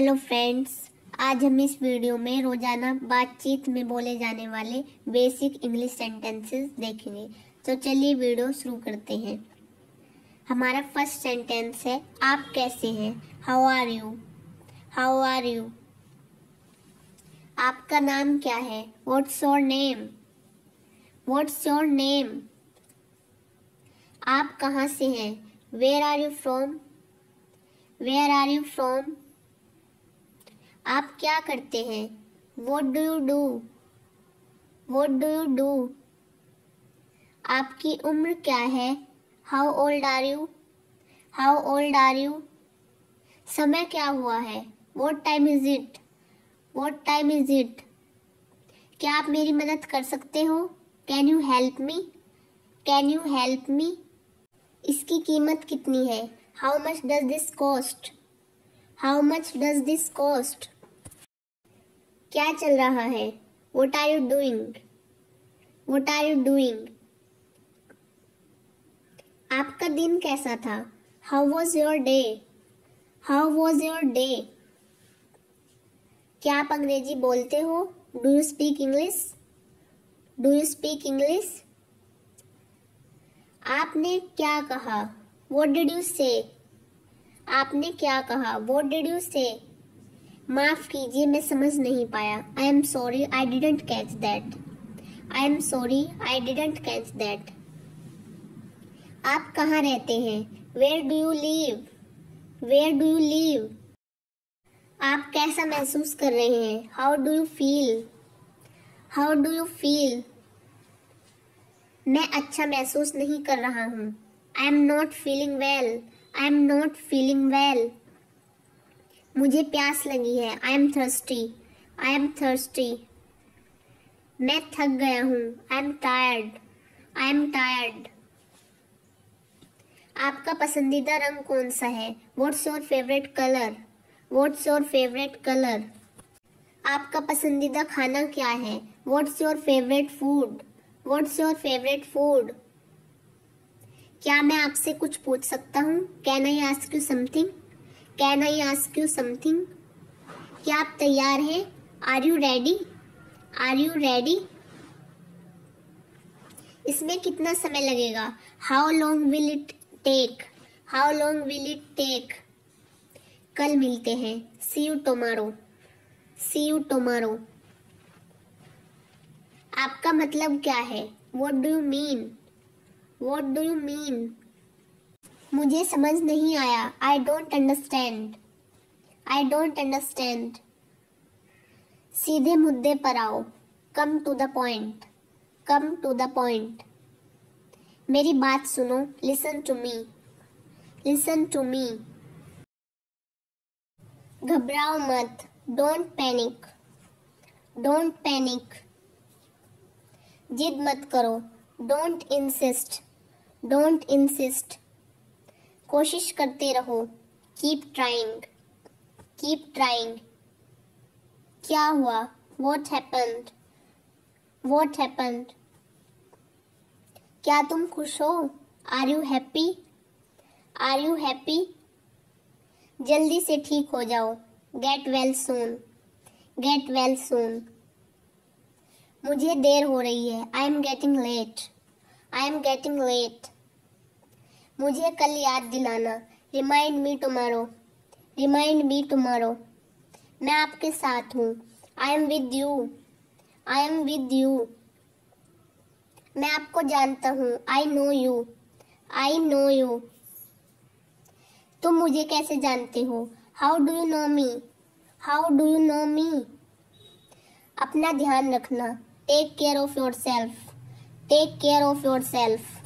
Hello friends, आज हम इस वीडियो में रोजाना बातचीत में बोले जाने वाले बेसिक इंग्लिश सेंटेंसेस देखेंगे। तो चलिए वीडियो शुरू करते हैं। हमारा फर्स्ट सेंटेंस है, आप कैसे हैं? How are you? How are you? आपका नाम क्या है? What's your name? What's your name? आप कहाँ से हैं? Where are you from? Where are you from? आप क्या करते हैं? What do you do? What do you do? आपकी उम्र क्या है? How old are you? How old are you? समय क्या हुआ है? What time is it? What time is it? क्या आप मेरी मदद कर सकते हो? Can you help me? Can you help me? इसकी कीमत कितनी है? How much does this cost? How much does this cost? क्या चल रहा है? What are you doing? What are you doing? आपका दिन कैसा था? How was your day? How was your day? क्या आप अंग्रेजी बोलते हो? Do you speak English? Do you speak English? आपने क्या कहा? What did you say? आपने क्या कहा? What did you say? माफ कीजिए, मैं समझ नहीं पाया। I am sorry, I didn't catch that. I am sorry, I didn't catch that. आप कहाँ रहते हैं? Where do you live? Where do you live? आप कैसा महसूस कर रहे हैं? How do you feel? How do you feel? मैं अच्छा महसूस नहीं कर रहा हूँ। I am not feeling well. I am not feeling well. मुझे प्यास लगी है। I am thirsty. I am thirsty. मैं थक गया हूँ। I am tired. I am tired. आपका पसंदीदा रंग कौन सा है? What's your favorite color? What's your favorite color? आपका पसंदीदा खाना क्या है? What's your favorite food? What's your favorite food? क्या मैं आपसे कुछ पूछ सकता हूँ? Can I ask you something? Can I ask you something? क्या आप तैयार हैं? Are you ready? Are you ready? इसमें कितना समय लगेगा? How long will it take? How long will it take? कल मिलते हैं। See you tomorrow. See you tomorrow. आपका मतलब क्या है? What do you mean? What do you mean? मुझे समझ नहीं आया। I don't understand. I don't understand. सीधे मुद्दे पर आओ। Come to the point. Come to the point. मेरी बात सुनो। Listen to me. Listen to me. घबराओ मत। Don't panic. Don't panic. जिद मत करो। Don't insist. Don't insist. कोशिश करते रहो। Keep trying. Keep trying. क्या हुआ? What happened? What happened? क्या तुम खुश हो? Are you happy? Are you happy? जल्दी से ठीक हो जाओ। Get well soon. Get well soon. मुझे देर हो रही है। I am getting late. I am getting late. मुझे कल याद दिलाना। Remind me tomorrow. Remind me tomorrow. मैं आपके साथ हूँ। I am with you. I am with you. मैं आपको जानता हूँ। I know you. I know you. तुम मुझे कैसे जानते हो? How do you know me? How do you know me? अपना ध्यान रखना। Take care of yourself. Take care of yourself.